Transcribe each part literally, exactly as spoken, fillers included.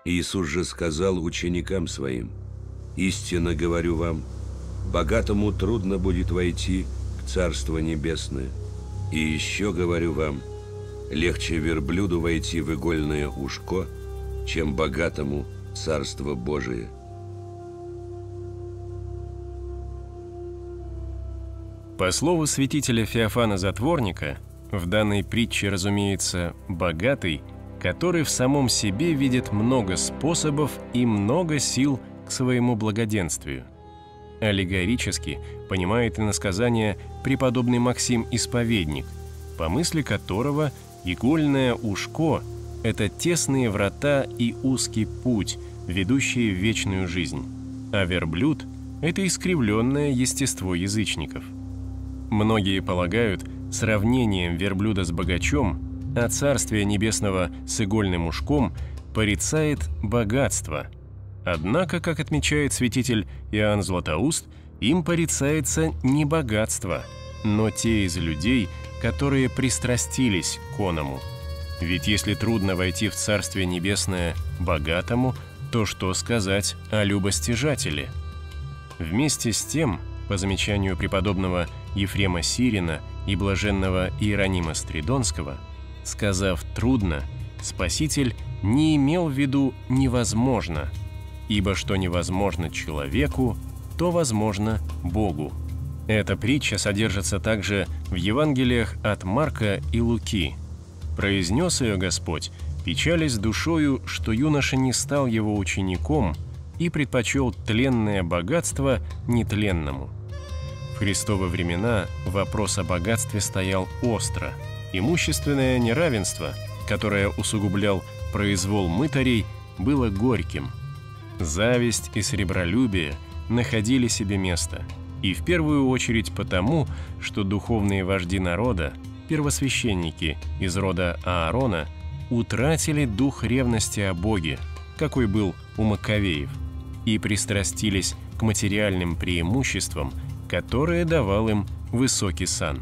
Иисус же сказал ученикам Своим: «Истинно говорю вам, богатому трудно будет войти в Царство Небесное. И еще говорю вам, легче верблюду войти в игольное ушко, чем богатому Царство Божие». По слову святителя Феофана Затворника, в данной притче, разумеется, богатый, который в самом себе видит много способов и много сил к своему благоденствию. Аллегорически понимает иносказание преподобный Максим Исповедник, по мысли которого игольное ушко – это тесные врата и узкий путь, ведущие в вечную жизнь, а верблюд – это искривленное естество язычников. Многие полагают, сравнением верблюда с богачом, а Царствие Небесного с игольным ушком порицает богатство. Однако, как отмечает святитель Иоанн Златоуст, им порицается не богатство, но те из людей, которые пристрастились к оному. Ведь если трудно войти в Царствие Небесное богатому, то что сказать о любостяжателе? Вместе с тем, по замечанию преподобного Ефрема Сирина и блаженного Иеронима Стридонского, сказав «трудно», Спаситель не имел в виду «невозможно», ибо что невозможно человеку, то возможно Богу. Эта притча содержится также в Евангелиях от Марка и Луки. Произнес ее Господь, печалясь душою, что юноша не стал его учеником и предпочел тленное богатство нетленному. В Христовы времена вопрос о богатстве стоял остро. Имущественное неравенство, которое усугублял произвол мытарей, было горьким. Зависть и сребролюбие находили себе место, и в первую очередь потому, что духовные вожди народа, первосвященники из рода Аарона, утратили дух ревности о Боге, какой был у Маковеев, и пристрастились к материальным преимуществам, которые давал им высокий сан.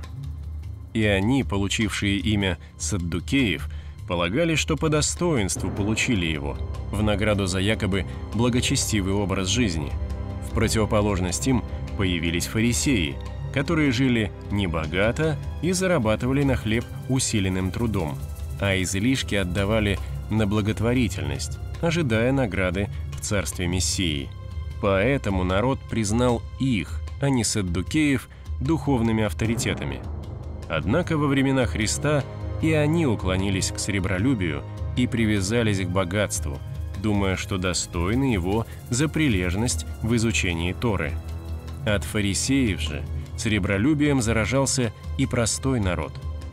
И они, получившие имя Саддукеев, полагали, что по достоинству получили его, в награду за якобы благочестивый образ жизни. В противоположность им появились фарисеи, которые жили небогато и зарабатывали на хлеб усиленным трудом, а излишки отдавали на благотворительность, ожидая награды в царстве Мессии. Поэтому народ признал их, а не саддукеев, духовными авторитетами. Однако во времена Христа и они уклонились к сребролюбию и привязались к богатству, думая, что достойны его за прилежность в изучении Торы. От фарисеев же сребролюбием заражался и простой народ.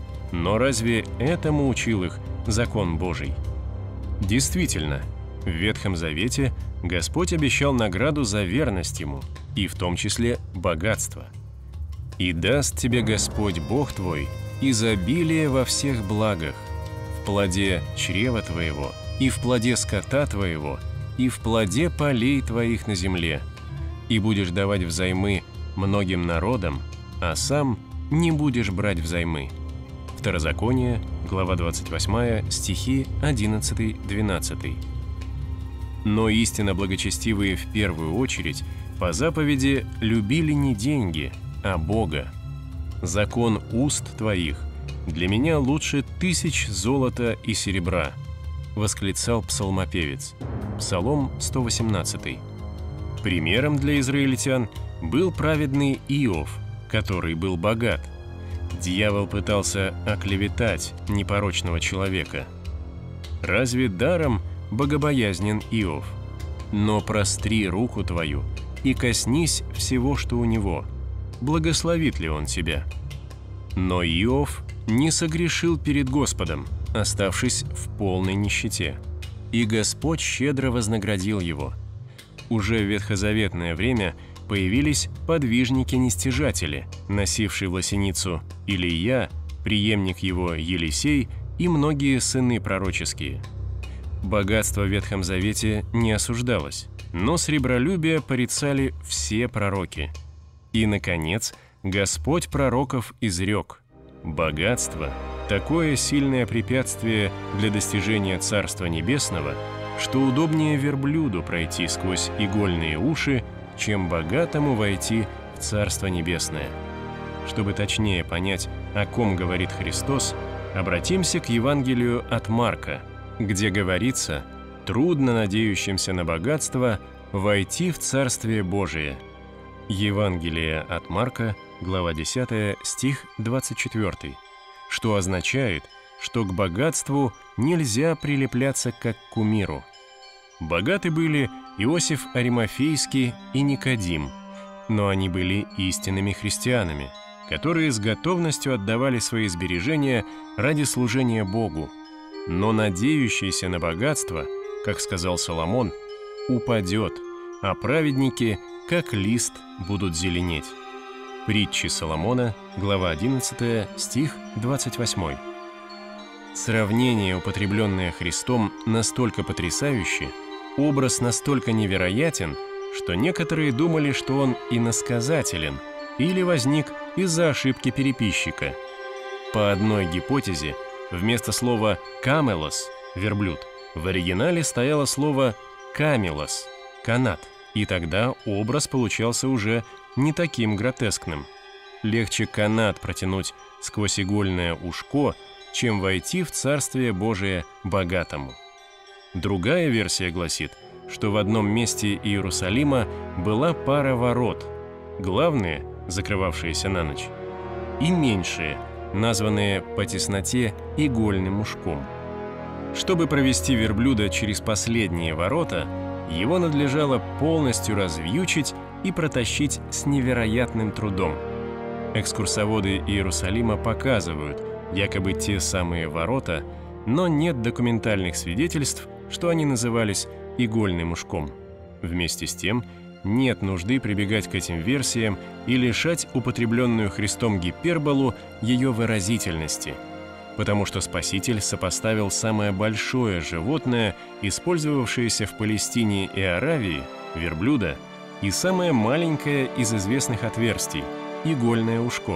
Но разве этому учил их закон Божий? Действительно, в Ветхом Завете Господь обещал награду за верность Ему, и в том числе богатство. «И даст тебе Господь Бог твой изобилие во всех благах, в плоде чрева твоего, и в плоде скота твоего, и в плоде полей твоих на земле, и будешь давать взаймы многим народам, а сам не будешь брать взаймы». Второзаконие, глава двадцать восьмая, стихи одиннадцатый-двенадцатый. Но истинно благочестивые в первую очередь по заповеди любили не деньги, а Бога. «Закон уст твоих для меня лучше тысяч золота и серебра», восклицал псалмопевец. Псалом сто восемнадцатый. Примером для израильтян был праведный Иов, который был богат. Дьявол пытался оклеветать непорочного человека. Разве даром богобоязнен Иов? Но простри руку твою и коснись всего, что у него. Благословит ли он тебя? Но Иов не согрешил перед Господом, оставшись в полной нищете. И Господь щедро вознаградил его. Уже в ветхозаветное время появились подвижники-нестяжатели, носившие власеницу Илия, преемник его Елисей и многие сыны пророческие. Богатство в Ветхом Завете не осуждалось, но сребролюбие порицали все пророки. И, наконец, Господь пророков изрек: «Богатство – такое сильное препятствие для достижения Царства Небесного, что удобнее верблюду пройти сквозь игольные уши, чем богатому войти в Царство Небесное. Чтобы точнее понять, о ком говорит Христос, обратимся к Евангелию от Марка, где говорится: «Трудно надеющимся на богатство войти в Царствие Божие». Евангелие от Марка, глава десятая, стих двадцать четвёртый, что означает, что к богатству нельзя прилепляться как к кумиру. Богаты были Иосиф Аримафейский и Никодим, но они были истинными христианами, которые с готовностью отдавали свои сбережения ради служения Богу. Но надеющийся на богатство, как сказал Соломон, упадет, а праведники, как лист, будут зеленеть. Притчи Соломона, глава одиннадцатая, стих двадцать восьмой. Сравнение, употребленное Христом, настолько потрясающе, образ настолько невероятен, что некоторые думали, что он иносказателен или возник из-за ошибки переписчика. По одной гипотезе, вместо слова «камелос» — верблюд, в оригинале стояло слово «камелос» — канат, и тогда образ получался уже не таким гротескным. Легче канат протянуть сквозь игольное ушко, чем войти в Царствие Божие богатому. Другая версия гласит, что в одном месте Иерусалима была пара ворот, главные, закрывавшиеся на ночь, и меньшие, названные по тесноте игольным ушком. Чтобы провести верблюда через последние ворота, его надлежало полностью развьючить и протащить с невероятным трудом. Экскурсоводы Иерусалима показывают якобы те самые ворота, но нет документальных свидетельств, что они назывались игольным ушком. Вместе с тем, нет нужды прибегать к этим версиям и лишать употребленную Христом гиперболу ее выразительности, потому что Спаситель сопоставил самое большое животное, использовавшееся в Палестине и Аравии, верблюда, и самое маленькое из известных отверстий – игольное ушко.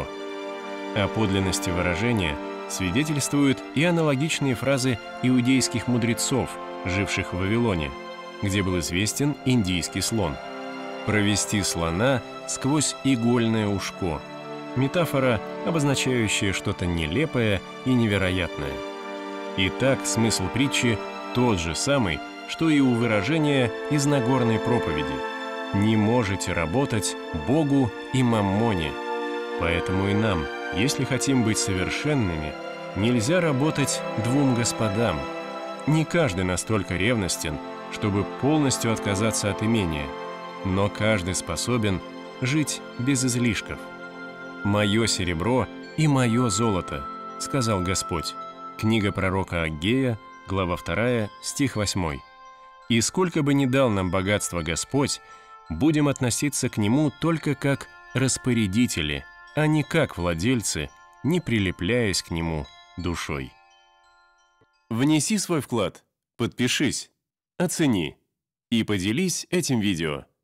О подлинности выражения свидетельствуют и аналогичные фразы иудейских мудрецов, живших в Вавилоне, где был известен индийский слон. «Провести слона сквозь игольное ушко» – метафора, обозначающая что-то нелепое и невероятное. Итак, смысл притчи тот же самый, что и у выражения из Нагорной проповеди: «Не можете работать Богу и маммоне». Поэтому и нам, если хотим быть совершенными, нельзя работать двум господам. Не каждый настолько ревностен, чтобы полностью отказаться от имения, но каждый способен жить без излишков. «Мое серебро и мое золото», — сказал Господь. Книга пророка Аггея, глава вторая, стих восьмой. «И сколько бы ни дал нам богатство Господь, будем относиться к нему только как распорядители, а не как владельцы, не прилепляясь к нему душой». Внеси свой вклад, подпишись, оцени и поделись этим видео.